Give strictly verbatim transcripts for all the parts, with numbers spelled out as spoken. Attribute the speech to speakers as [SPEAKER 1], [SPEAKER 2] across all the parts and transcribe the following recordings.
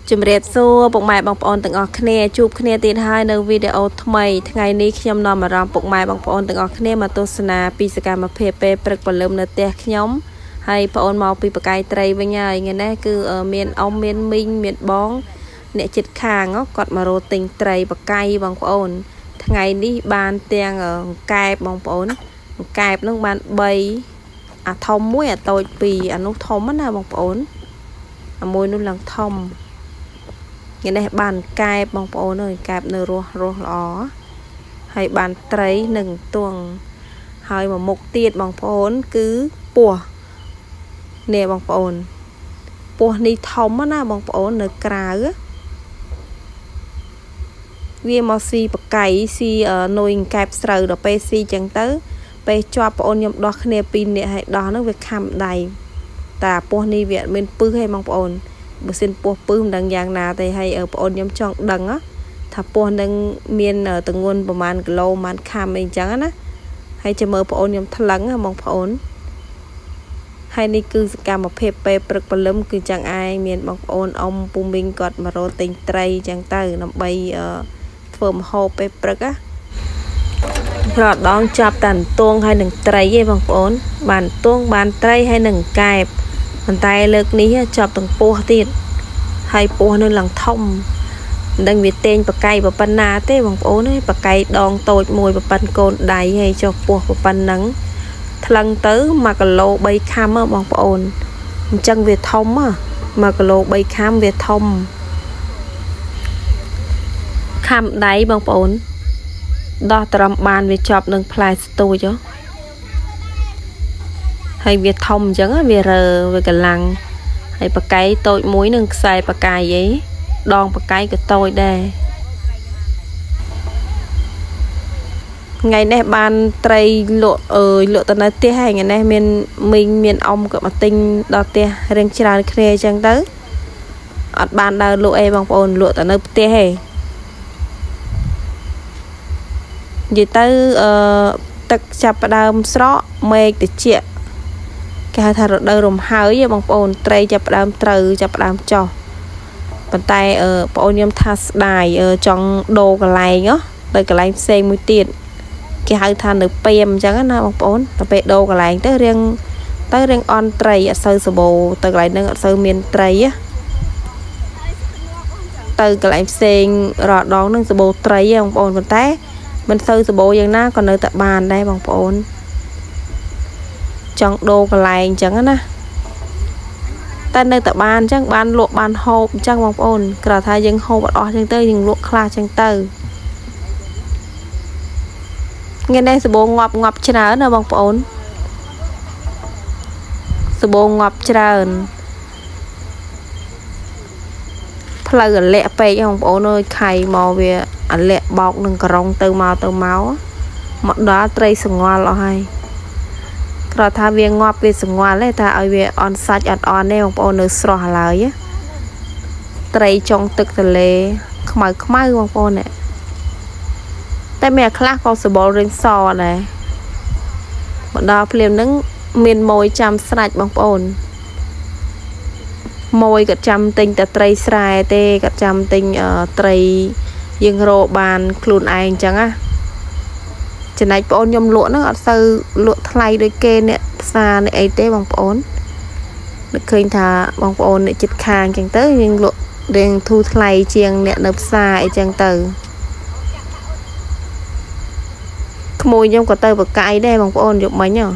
[SPEAKER 1] จุ่มเรียบซัวปกไม้บางปอนตึงออกคะแนนจูบคะแนนตีท้ายในวิดีโอทำไมทั้งไงนี้ขยมนอนมารำปกไม้บางปอนตึงออกคะแนนมาตัวสนาปีสการมาเพเปปรึกปลืมเนื้อเตะขยมให้ปอนมองปีปกายไตรไปไงเงี้ยนะคือเออเมียนเอาเมียนมิงเมียนบ้องเนี่ยจิตคางก็กอดมาโรติงไตรปกายบางปอนทั้งไงนี้บานเตียงเออกายบางปอนกายน้องบานใบอ่ะทอมมุ้ยอ่ะโตปีอ่ะนุทอมมันนะบางปอนอ่ะมวยนุ่นหลังทอมอย่างนี้บานกายบางปอนเลยกายเนื้อรัวรัวหล่อให้บานไตรหนึ่งตัวให้มาหมกเตียดบางปอนคือปัวเนี่ยบางปอนปัวนี่ทอมมันนะบางปอนเนื้อกลาเวียมาซีปะไก่ซีเอ่อหน่วยกายสระดอกไปซีจังเตอไปจอบปอนยมดอกคะแนนปีเนี่ยให้ดอกนั่งเวคำใดแต่ปัวนี่เวียเป็นปื้อให้บางปอนบุษนปัวปื้มดังอย่างนาแต่ให้เออปอนยมจองดังáถ้าปัวดังเมียนเออตังเงินประมาณกิโลมันคำเองจังนะให้จะเมื่อปอนยมทะลังอะมองปอนให้นี่คือการมาเพย์ไปปรึกปลื้มคือจังไอเมียนบางปอนอมปุ่มบิงกอดมาโรติงไตรจังเตอร์นำใบเออเฟิร์มโฮไปปรึกอะรอดดองจับตันตวงให้หนึ่งไตรยี่บางปอนบานตวงบานไตรให้หนึ่งกายมันตายเลิกนี้จับตั้งปัวติดให้ปัวนั่นหลังท่อมดังวิเตนปะไก่ปะปันนาเต้บางปอนให้ปะไก่ดองโตดมวยปะปันโกนใดให้เจ้าปัวปะปันนังทลังเต๋อมากะโลใบคำอ่ะบางปอนจังเวทท่อมอ่ะมากะโลใบคำเวทท่อมคำใดบางปอนดอตรำบานเวจับหนึ่งพลายสตูจ้ะให้เวียทอมจังอะเวียเรอเวียกำลังให้ปากไก่โตยมุ้ยหนึ่งใส่ปากไก่ยี่ดองปากไก่ก็โตยได้ไงในบ้านไตรโลเออโลตอนนั้นเตี้ยให้ไงในเมียนมิงเมียนอมกับมาติงดอเตี้ยเรียงชราเคลียจังเต๋ออัดบ้านดาวโลเอบางปอนโลตอนนั้นเตี้ยให้ยี่เต๋อเอ่อตักจับดาวสระเมฆติเจียการทำเดินรมหายบางปอนไตรจับดามตรจับดามจอปันไตเออปอนยมทัสได้เออจังโดกอะไรเนาะโดยกอะไรเซงมือตีนการทำเดือเปียมจังนะบางปอนแต่ไปโดกอะไรเตอเรียงเตอเรียงออนไตรเซอร์สโบเตออะไรนั่งเซอร์เมียนไตรอะเตอกอะไรเซงรอดร้องนั่งสโบไตรบางปอนปันไตมันเซอร์สโบอย่างน่าก่อนเนยตะบานได้บางปอนจังโดกอะไรจังนะแต่ในแต่บ้านจังบ้านลวกบ้านโฮบจังบางปอนกระทายยังโฮบออกจังเตอยังลวกคลาจังเตอเงินได้สบู่งับงับชนะนะบางปอนสบู่งับชนะพลายเละไปยังบางปอนเลยไข่มอเวียอันเละบอกหนึ่งกระรองเติมมาเติมเมาส์หมดด้าไตรสงวนเราให้เราทำเวียงงอบเวียสงวนเลยถ้าเอาเวียออนซัดอัดออนเนี่ยของปอนเนอร์สระอะไรไตรจงตึกทะเลขมายขมายของปอนเนี่ยแต่แม่คลาเขาสบอลเริงซอเลยบดาวเพลียมนึงเมียนมวยจำสนัดบางปอนมวยกับจำติงแต่ไตรสลายเตกับจำติงเอ่อไตรยังโรบานคลูนไอจังอะจะไหนปอนยมลวดนะอัดซื้อลวดไทยโดยเกณฑ์เนี่ยซาในไอเต้บางปอนเคยท่าบางปอนเนี่ยจิตคางจังเตอยังลวดเรียงทูไทยเชียงเนี่ยนับซาไอจังเตอขโมยยมกับเตอแบบไก่ได้บางปอนหยกไหมเนาะ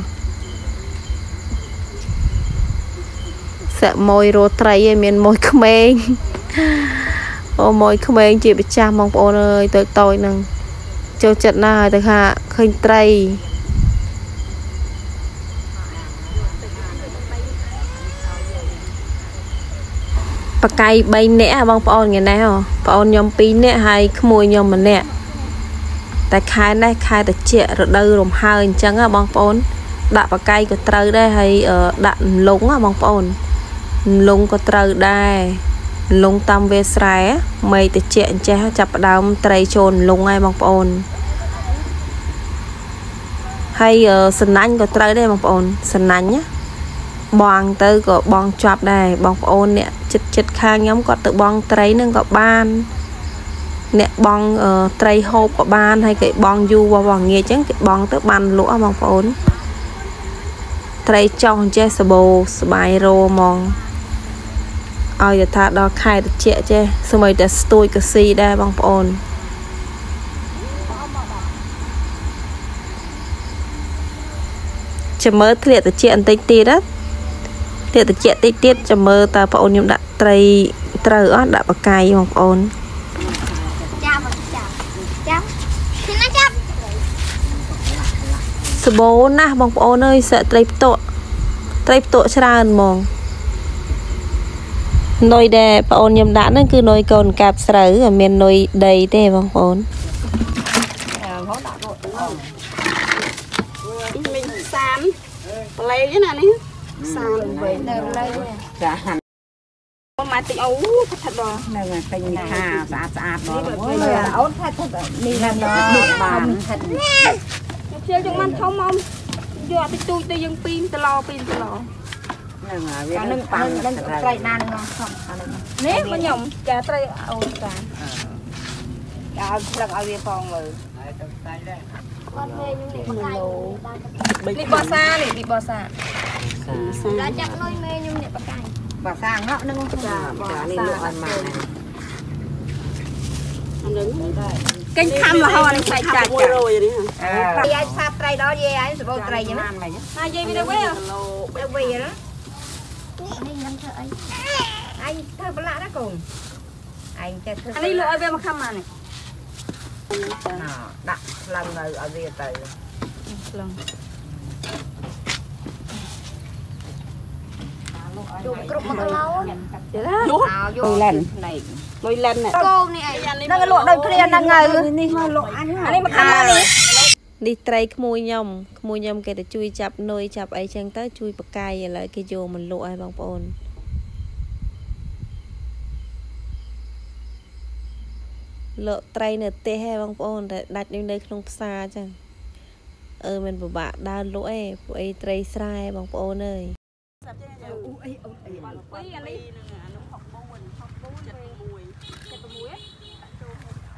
[SPEAKER 1] เสะมวยโรไตรเมียนมวยขมงโอ้มวยขมงจีบจามบางปอนเลยตัวโตหนึ่งเจ้าจัดหน้าแต่ค่ะเคยไตรปากไก่ใบเนะบางปอนไงแน่หรอปอนยมปีเนะให้ขโมยยมมันเนะแต่ขายได้ขายแต่เจี๊ยระดือลมหายจังอะบางปอนดับปากไก่ก็ไตรได้ให้เอ่อดับลงอะบางปอนลงก็ไตรได้ลงตามเวสไรไม่แต่เจี๊ยเจ้าจับดาวไตรโจนลงไงบางปอนให้สนันก็ไตรได้บางปอนสนันเนี่ยบองเตอก็บองจับได้บางปอนเนี่ยចិត្តចិត្តខាងខ្ញុំគាត់ទៅបងត្រីនឹងក៏បានអ្នកបងត្រីហូបក៏បានហើយគេបងយូរបងងាយអញ្ចឹងគេបងទៅបានលក់បងប្អូនត្រីចោះចេះសបោស្បាយរោហ្មងឲ្យតែថាដល់ខែត្រជាក់ចេះសម្បីតែស្ទួយក៏ស៊ីដែរបងប្អូនចាំមើលធ្លាក់ត្រជាក់បន្តិចទៀតណាធ្លាក់ត្រជាក់តិចទៀតចាំមើលតើបងប្អូនខ្ញុំដាក់ត្រីត្រូវអត់ដាក់បកាយបងប្អូន
[SPEAKER 2] ចាប់ចាប់ចាប់គឺណាចាប់
[SPEAKER 1] សបោណាស់បងប្អូនអើយសាក់ត្រីផ្ទក់ត្រីផ្ទក់ច្រើនហ្មងនុយដែលបងប្អូនខ្ញុំដាក់ហ្នឹងគឺនុយកូនកាប់ស្រូវអត់មាននុយដីទេបងប្អូន
[SPEAKER 3] មីងសានប្លែកណានេះសានវិញនៅលើចាមកមកតិចអូថាដល់នៅពេញខាស្អាតស្អាតដល់អូនថាថានេះណាបានថាជិលយើងមិនធំមកយកតិចទូចទៅយើងពីរតឡពីរតឡហ្នឹងហើយវានឹងប៉ាំងនឹងត្រីណានឹងខំនេះមកខ្ញុំចាត្រីអូនចាដល់ស្លឹកឲ្យវាផងមើលហើយទៅស្ដាយដែរ
[SPEAKER 2] គាត់មេខ្ញុំនេះបកាយ
[SPEAKER 3] នេះបោះសានេះនេះបោះសា
[SPEAKER 2] ដល់ចាប់លុយមេខ្ញុំនេះបកាយ
[SPEAKER 3] បោះសាងក់នឹងចាបោះសានេះលក់ឲ្យមកអានឹងដែរកិញខំរហូតនឹងសាច់ចាច់មួយរយនេះហ៎យាយសាប់ត្រីដល់យាយឯងសបោត្រីចឹងណាហើយយាយវាទៅវិញគីឡូទៅវិញណា
[SPEAKER 2] នេះខ្ញុំធ្វើអី
[SPEAKER 3] អញធ្វើប្រឡាក់ណាកូនឯងចេះធ្វើអានេះលក់ឲ្យវាមកខំមកនេះដាក់ខ្លាំងនៅឲ្យវាទៅខ្លាំង
[SPEAKER 2] យកគ្រប់មួយគីឡូ
[SPEAKER 3] ទៀតណាយកលិនលុយលិន
[SPEAKER 2] គោនេះអី
[SPEAKER 3] ហ្នឹងលក់ដូចគ្នាហ្នឹងហើយនេះមកលក់អញអានេះមកខំមកនេះ
[SPEAKER 1] នេះត្រីក្មួយខ្ញុំក្មួយខ្ញុំគេទៅជួយចាប់នុយចាប់អីចឹងទៅជួយបកាយឥឡូវគេយកមកលក់ឲ្យបងប្អូនលក់ត្រីនៅផ្ទះឯងបងប្អូនតែដាច់នៅក្នុងផ្សារចឹងអឺមិនពិបាកដើរលក់ឯងពួកអីត្រីស្រែបងប្អូនអើយ
[SPEAKER 3] អូអីអូអីអីអានេះនឹងអានោះហុកបួនហុកបួនចិត្តមួយចិត្តមួយដាក់ចូល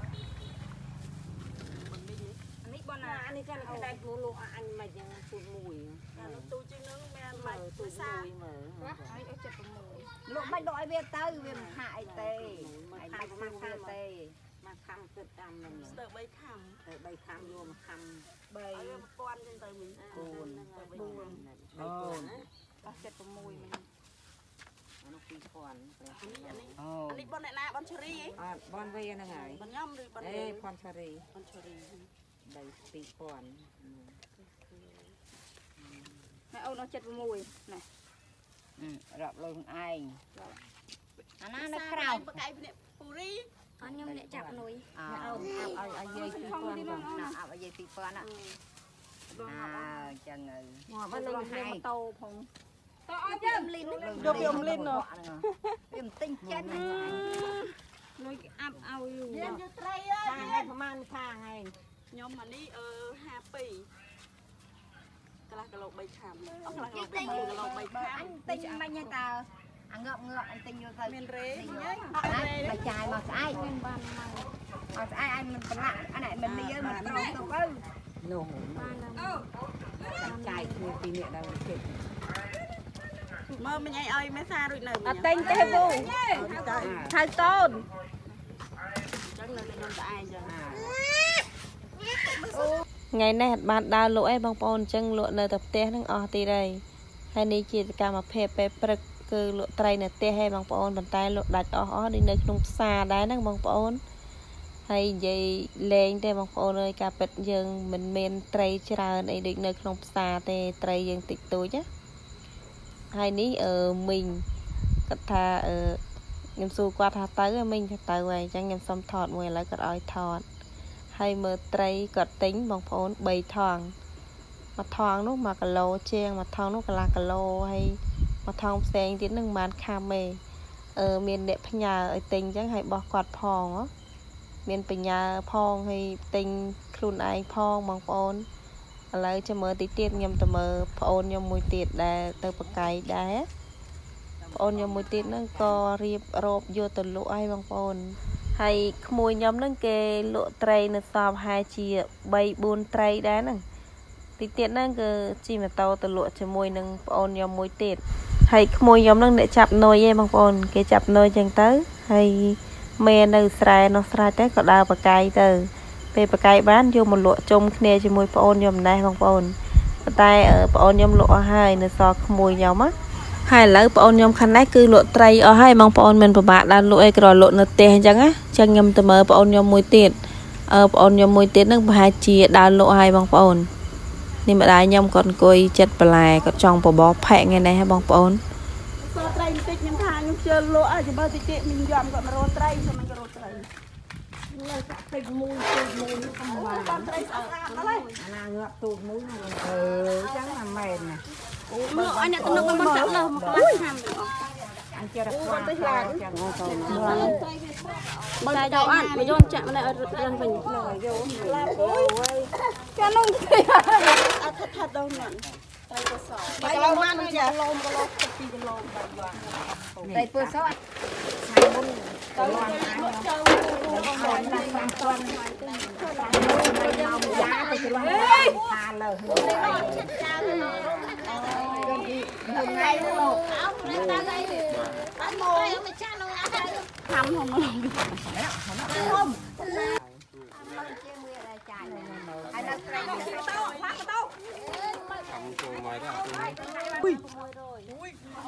[SPEAKER 3] អានេះបងណាអានេះកាន់តែគូលក់អញមិនយ៉ាងទូមួយអានោះទូជាងនឹងមានមិនទូមួយមើលហើយឲ្យចិត្តមួយលក់មិនដកឲ្យវាទៅវាមិនហាក់អីទេមិនហាក់មកខាទេមកខំគិតតាមនឹងស្ទើរបីខំទៅបីខំយកមកខំបី1000ចឹងទៅវិញបួនទៅវិញអូអស់ចិត្ត6វិញអានោះពីរពាន់អានេះអានេះអានេះបនអ្នកណាបនឈរីហ៎អត់បនវាហ្នឹងហើយបនខ្ញុំឬបនអេបនឈរីបនឈរីបីពីរពាន់ហើយអូនអស់ចិត្ត6ណែរាប់លុយខ្លួនឯងអាណានៅក្រៅបកៃភ្នាក់ពូរី
[SPEAKER 2] អត់ខ្ញុំអ្នកចាប់លុយ
[SPEAKER 3] អូនឲ្យឲ្យយាយពីរពាន់ណាឲ្យយាយពីរពាន់ណាអញ្ចឹងហើយមកបើលុយហែម៉ូតូផងតើអត់យើងលីនយកពីអ៊ំលីននោះវាមិនទិញចិត្តណាលុយអាប់ឲ្យយើងយកត្រីអើយខាងប្រហែលខាងឯងខ្ញុំអានេះអឺห้าពីរកន្លះគីឡូបីខាំអស់កន្លះគីឡូបីគីឡូបីខាំអញទិញមិនហ្នឹងតើអាងើបងើបអញទិញយកទៅមានរេហើយចាយមកស្អែកមានបានមកស្អែកអញមិនប្រឡាក់អានេះមិនលីយើងមិនត្រូវទៅទៅនោះបានអូចាយគ្នាពីនេះដល់គេមើលមិញអីឲ្យមេសារួចនៅអត់តែងទេពូថៅតូនអញ្ចឹងនៅក្នុងស្អែកអញ្ចឹង
[SPEAKER 1] ថ្ងៃនេះអត់បានដើរលក់អីបងប្អូនអញ្ចឹងលក់នៅតែផ្ទះហ្នឹងអស់ទីហើយហើយនេះជាសកម្មភាពពេលព្រឹកគឺលក់ត្រីនៅផ្ទះឯងបងប្អូនប៉ុន្តែលក់ដាច់អស់អស់ដូចនៅក្នុងផ្សារដែរហ្នឹងបងប្អូនហើយនិយាយលេងទេបងប្អូនអើយការពិតយើងមិនមានត្រីច្រើនអីដូចនៅក្នុងផ្សារទេត្រីយើងតិចតួចណាហើយនេះអឺមីងគាត់ថាអឺខ្ញុំសួរគាត់ថាទៅមីងថាទៅហើយអញ្ចឹងខ្ញុំសុំថតមួយឥឡូវគាត់ឲ្យថតហើយមើលត្រីគាត់ទិញបងប្អូនបីថងមួយថងនោះមួយគីឡូជាងមួយថងនោះកន្លះគីឡូហើយមួយថងផ្សេងទៀតនឹងបានខាំឯងអឺមានអ្នកផ្ញើឲ្យទិញអញ្ចឹងហើយបោះគាត់ផងហ៎មានបញ្ញាផងហើយទិញខ្លួនឯងផងបងប្អូនឥឡូវចាំមើលតិចទៀតខ្ញុំទៅមើលប្អូនខ្ញុំមួយទៀតដែលទៅបកាយដែរប្អូនខ្ញុំមួយទៀតហ្នឹងក៏រៀបរ៉ូបយកទៅលក់ឲ្យបងប្អូនហើយក្មួយខ្ញុំហ្នឹងគេលក់ត្រីនៅសល់ប្រហែលជាបីបួនត្រីដែរហ្នឹងទីទៀតហ្នឹងគឺជិះម៉ូតូទៅលក់ជាមួយនឹងប្អូនខ្ញុំមួយទៀតហើយក្មួយខ្ញុំហ្នឹងអ្នកចាប់នុយឯងបងប្អូនគេចាប់នុយចឹងទៅហើយមេនៅស្រែនោះស្រែទៅក៏ដើរបកាយទៅពេលបកាយបានយកមកលក់ជុំគ្នាជាមួយប្អូនខ្ញុំដែរបងប្អូនប៉ុន្តែប្អូនខ្ញុំលក់អស់ហើយនៅសល់ក្មួយខ្ញុំណាហើយឥឡូវប្អូនខ្ញុំខាងនេះគឺលក់ត្រីអស់ហើយបងប្អូនមិនពិបាកដល់លក់អីក៏លក់នៅផ្ទះអញ្ចឹងណាចឹងខ្ញុំទៅមើលប្អូនខ្ញុំមួយទៀតអឺប្អូនខ្ញុំមួយទៀតហ្នឹងប្រហែលជាដើរលក់ហើយបងប្អូននេះម្ដាយខ្ញុំគាត់អង្គុយចិត្តបន្លែគាត់ចង់បបរផែកថ្ងៃនេះហ៎បងប្អូន
[SPEAKER 4] សល់ត្រីបន្តិចខ្ញុំថាខ្ញុំជិលលក់ឲ្យចាំមើលតិចទៀតមីងយំគាត់មករត់ត្រីខ្ញុំមិនក៏រត់ត្រីលើសាក់ពេកមួយពេកមួយខ្ញុំមកតាមត្រីស្អាតអត់ហើយអាណាងាប់ទូកមួយអឺចឹងមិនមែនណាអូមើលឲ្យអ្នកទំនុកមិនចាក់លើមកខ្លាំងហាំអញចេះរកខ្លាំងទៅខ្លាំងចឹងអូទៅបើតែយកអត់មកយកចាក់ម្នាក់ឲ្យរឹងវិញយកឡាប់អូយចានោះអត់ថាដល់ហ្នឹងត្រីទៅសបើឡូវមកចាឡូមគីឡូពីគីឡូបាទត្រីពើសអត់ឆៃមុនទៅចូលចូលចូលណាស់តាមគាត់ទៅយកយ៉ាទៅច្រឡំថាលើចាទៅលោកថ្ងៃលោកអោព្រឹកដល់អីអត់មកមិនចាស់នោះអត់ហើយខំហមហមហមហើយដល់ត្រៃទៅតោឡាក់តោខំចូលមកទៅអុយអុយ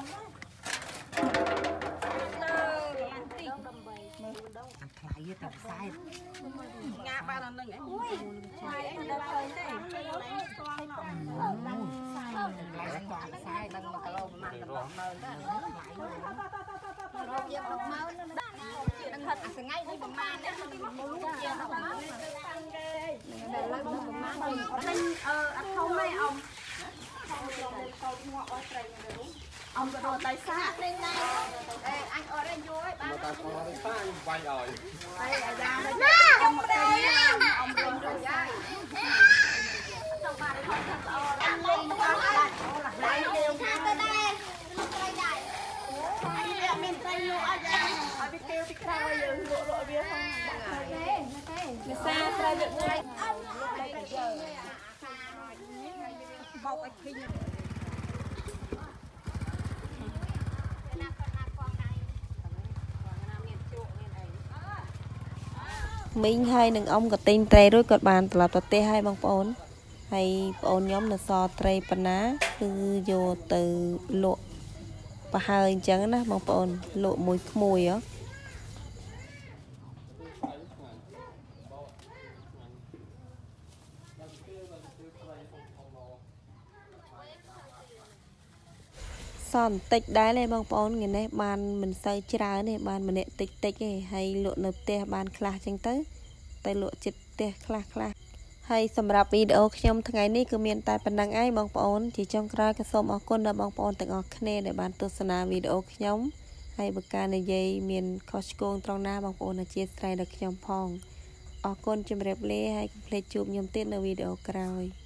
[SPEAKER 4] អាថ្លៃទៅផ្សាយងាបានអានឹងអុយថ្លៃអីដល់ឃើញទេស្គាល់មកថ្លៃស្គាល់ផ្សាយដល់មួយគីឡូប្រហែលដល់ម៉ឺនទៅថ្លៃរកយកដល់ម៉ឺននឹងហិតអាថ្ងៃនេះប្រហែលនេះមូលជាដល់ម៉ឺនដល់ឡើងប្រហែលអឺអត់ធំទេអ៊ំអ៊ំក៏រត់ដៃសាអេអញអត់ឲ្យយូរហើយបានតែអត់សាអញវាយឲ្យហើយអាយ៉ាងណាអ៊ំទៅអ៊ំរុំរុំយាយចង់បានអត់ថាល្អអញលេងអត់បាត់ឡៃទៅថាទៅដែរត្រីដែរអញអត់មានត្រីលក់អត់យ៉ាងឲ្យវាគេពីក្រៅឲ្យយើងលក់លក់វាផងទេទេភាសាត្រីលក់ត្រីអត់លក់ត្រីយើងបោកឲ្យឃើញ
[SPEAKER 1] មីងហើយនឹងអ៊ំក៏ទិញត្រីរួចគាត់បានត្រឡប់ទៅផ្ទះហើយបងប្អូនហើយប្អូនខ្ញុំនៅសល់ត្រីប៉ុណ្ណាគឺយកទៅលក់ប្រហើអញ្ចឹងណាបងប្អូនលក់មួយក្មួយហ៎សល់បន្តិចដែរទេបងប្អូនថ្ងៃនេះបានមិនសូវច្រើនទេបានម្នាក់តិចតិចទេហើយលក់នៅផ្ទះបានខ្លះចឹងទៅទៅលក់ចិត្តផ្ទះខ្លះខ្លះហើយសម្រាប់វីដេអូខ្ញុំថ្ងៃនេះគឺមានតែប៉ុណ្្នឹងឯងបងប្អូនជាចុងក្រោយក៏សូមអរគុណដល់បងប្អូនទាំងអស់គ្នាដែលបានទស្សនាវីដេអូខ្ញុំហើយបើការនិយាយមានខុសឆ្គងត្រង់ណាបងប្អូនអធិស្ឋានដល់ខ្ញុំផងអរគុណជម្រាបលាហើយកុំភ្លេចជួបខ្ញុំទៀតនៅវីដេអូក្រោយ